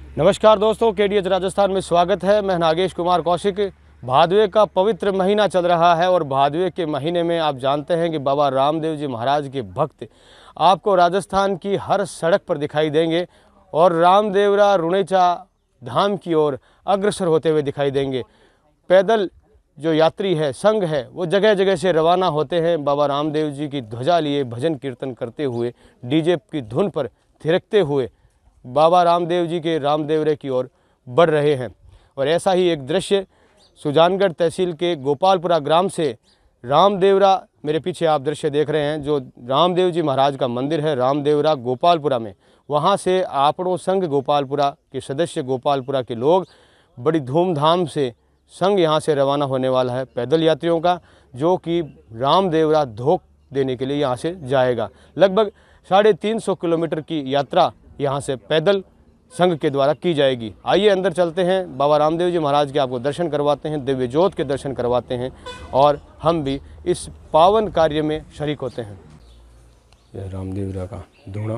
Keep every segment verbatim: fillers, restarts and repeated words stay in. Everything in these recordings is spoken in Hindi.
नमस्कार दोस्तों, केडीएच राजस्थान में स्वागत है। मैं नागेश कुमार कौशिक। भादवे का पवित्र महीना चल रहा है और भादवे के महीने में आप जानते हैं कि बाबा रामदेव जी महाराज के भक्त आपको राजस्थान की हर सड़क पर दिखाई देंगे और रामदेवरा रुणेचा धाम की ओर अग्रसर होते हुए दिखाई देंगे। पैदल जो यात्री है, संघ है, वो जगह जगह से रवाना होते हैं बाबा रामदेव जी की ध्वजा लिए भजन कीर्तन करते हुए, डीजे की धुन पर थिरकते हुए बाबा रामदेव जी के रामदेवरे की ओर बढ़ रहे हैं। और ऐसा ही एक दृश्य सुजानगढ़ तहसील के गोपालपुरा ग्राम से रामदेवरा, मेरे पीछे आप दृश्य देख रहे हैं, जो रामदेव जी महाराज का मंदिर है रामदेवरा गोपालपुरा में, वहाँ से आपड़ों संघ गोपालपुरा के सदस्य गोपालपुरा के लोग बड़ी धूमधाम से संघ यहाँ से रवाना होने वाला है पैदल यात्रियों का, जो कि रामदेवरा धोख देने के लिए यहाँ से जाएगा। लगभग साढ़े तीन सौ किलोमीटर की यात्रा यहाँ से पैदल संघ के द्वारा की जाएगी। आइए अंदर चलते हैं, बाबा रामदेव जी महाराज के आपको दर्शन करवाते हैं, दिव्य ज्योत के दर्शन करवाते हैं और हम भी इस पावन कार्य में शरीक होते हैं। यह रामदेवरा का धूणा,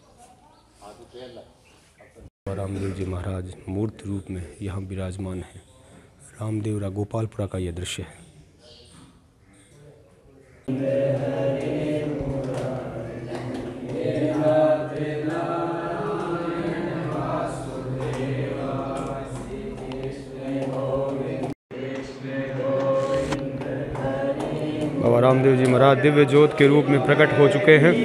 रामदेव जी महाराज मूर्ति रूप में यहाँ विराजमान है। रामदेवरा गोपालपुरा का यह दृश्य है। बाबा रामदेव जी महाराज दिव्य ज्योत के रूप में प्रकट हो चुके हैं।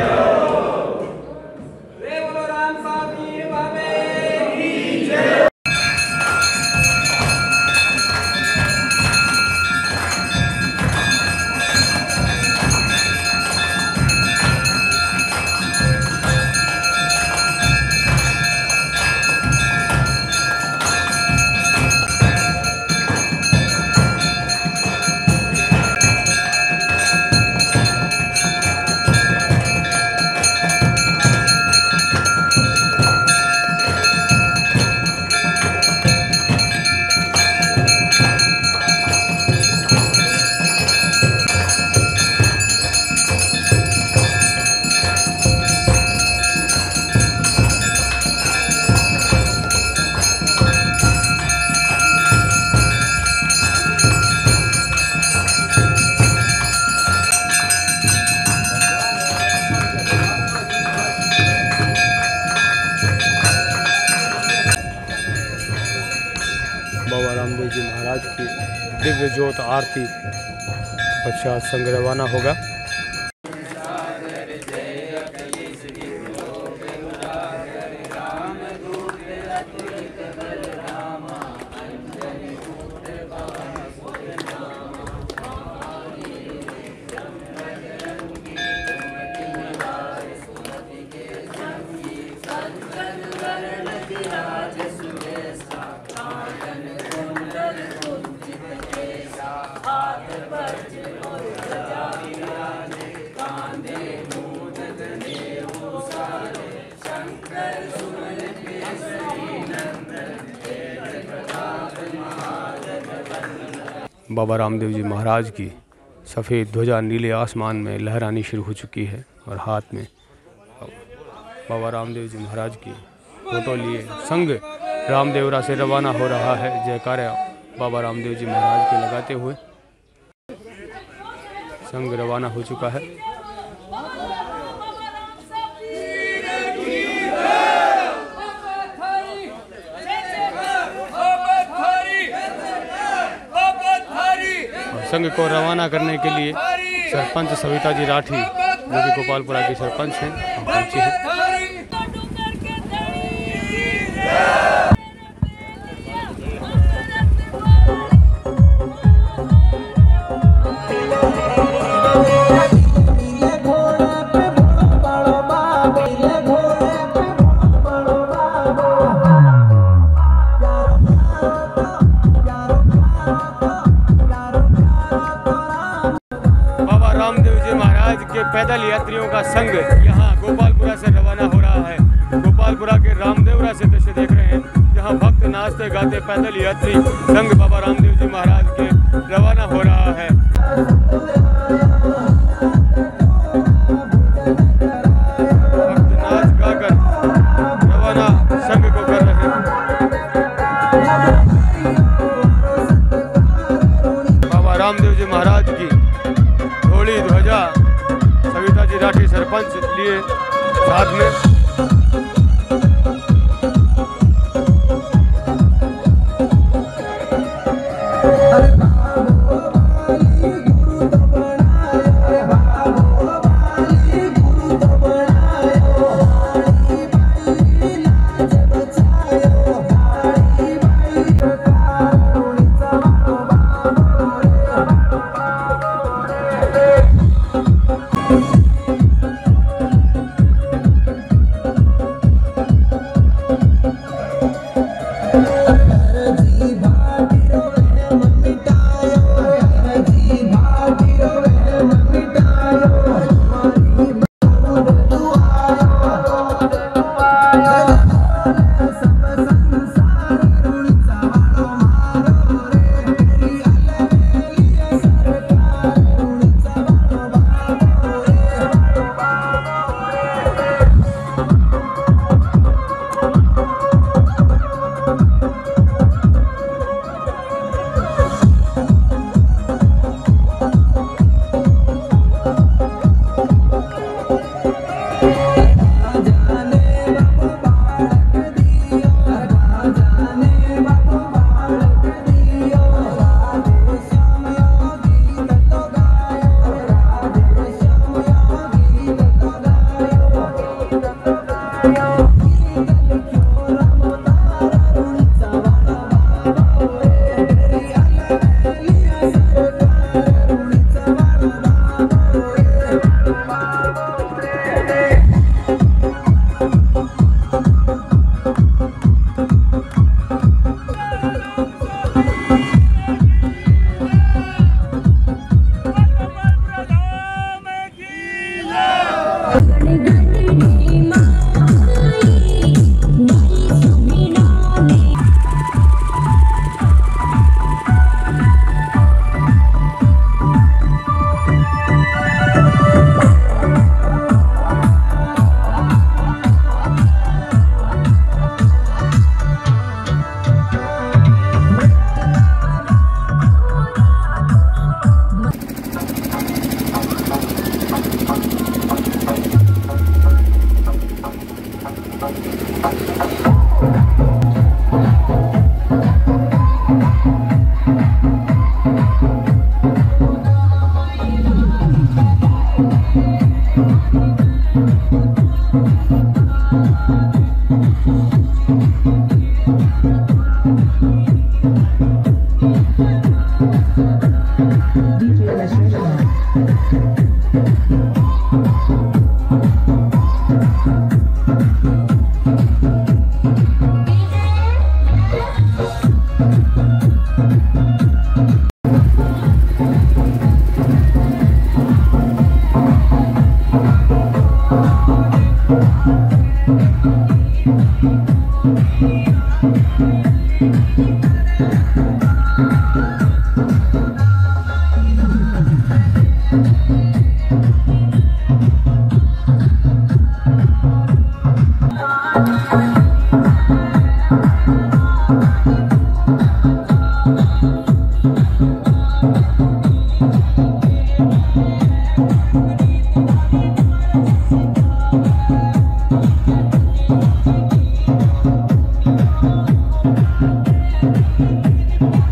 बाबा रामदेव जी महाराज की दिव्य ज्योत आरती पश्चात संघ रवाना होगा। बाबा रामदेव जी महाराज की सफ़ेद ध्वजा नीले आसमान में लहरानी शुरू हो चुकी है और हाथ में बाबा रामदेव जी महाराज की फोटो लिए संघ रामदेवरा से रवाना हो रहा है। जयकारा बाबा रामदेव जी महाराज के लगाते हुए संघ रवाना हो चुका है। संघ को रवाना करने के लिए सरपंच सविता जी राठी, जो कि गोपालपुरा की सरपंच हैं, पहुंची हैं। के पैदल यात्रियों का संघ यहाँ गोपालपुरा से रवाना हो रहा है। गोपालपुरा के रामदेवरा से दृश्य देख रहे हैं, जहाँ भक्त नाचते गाते पैदल यात्री संघ बाबा रामदेव जी महाराज के रवाना हो रहा है। भक्त नाच गाकर रवाना संघ को कर रहे हैं। Thank you.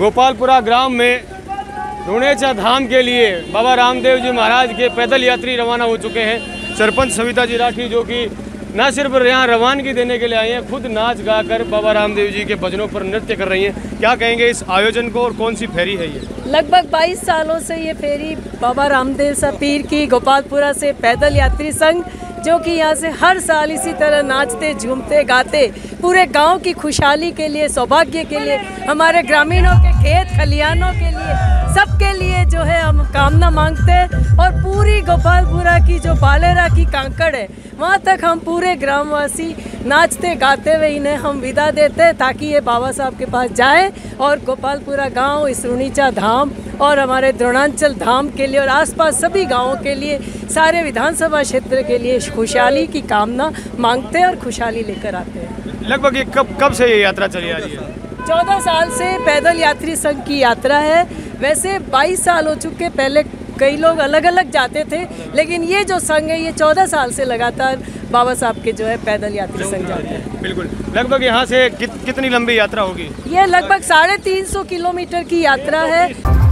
गोपालपुरा ग्राम में रुणेचा धाम के लिए बाबा रामदेव जी महाराज के पैदल यात्री रवाना हो चुके हैं। सरपंच सविता जी राठी जो कि न सिर्फ यहाँ रवानगी देने के लिए आई हैं, खुद नाच गाकर बाबा रामदेव जी के भजनों पर नृत्य कर रही हैं। क्या कहेंगे इस आयोजन को और कौन सी फेरी है ये? लगभग बाईस सालों से ये फेरी बाबा रामदेव सा पीर की गोपालपुरा से पैदल यात्री संघ, जो कि यहाँ से हर साल इसी तरह नाचते झूमते गाते पूरे गांव की खुशहाली के लिए, सौभाग्य के लिए, हमारे ग्रामीणों के खेत खलिहानों के लिए, सबके लिए जो है हम कामना मांगते हैं। और पूरी गोपालपुरा की जो बालेरा की कांकड़ है वहाँ तक हम पूरे ग्रामवासी नाचते गाते हुए इन्हें हम विदा देते हैं, ताकि ये बाबा साहब के पास जाए और गोपालपुरा गांव, इस रुणीचा धाम और हमारे द्रोणांचल धाम के लिए और आसपास सभी गांवों के लिए, सारे विधानसभा क्षेत्र के लिए खुशहाली की कामना मांगते हैं और खुशहाली लेकर आते हैं। लगभग ये कब कब से ये यात्रा चली आ रही है? चौदह साल से पैदल यात्री संघ की यात्रा है। वैसे बाईस साल हो चुके, पहले कई लोग अलग अलग जाते थे, लेकिन ये जो संघ है ये चौदह साल से लगातार बाबा साहब के जो है पैदल यात्री संघ जाते हैं। बिल्कुल। लगभग यहाँ से कित, कितनी लंबी यात्रा होगी? ये लगभग साढ़े तीन सौ किलोमीटर की यात्रा है।